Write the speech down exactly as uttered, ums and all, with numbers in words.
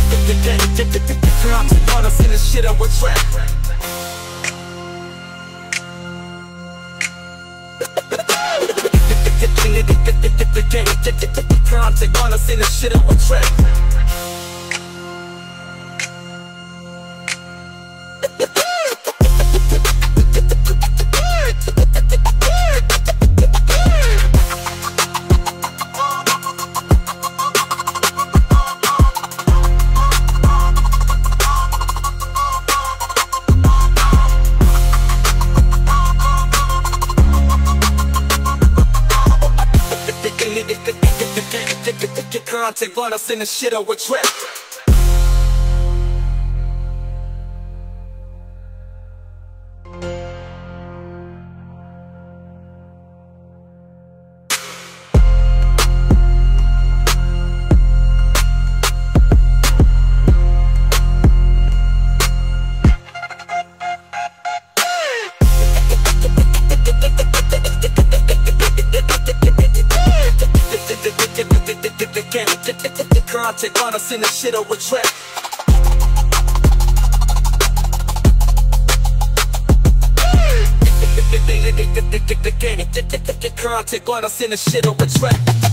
Wanna see this shit on a track. Contact, wanna see this shit on a track. Contact, wanna send the shit over trap. Contact, wanna send the shit over trap. Contact, wanna send the shit over trap.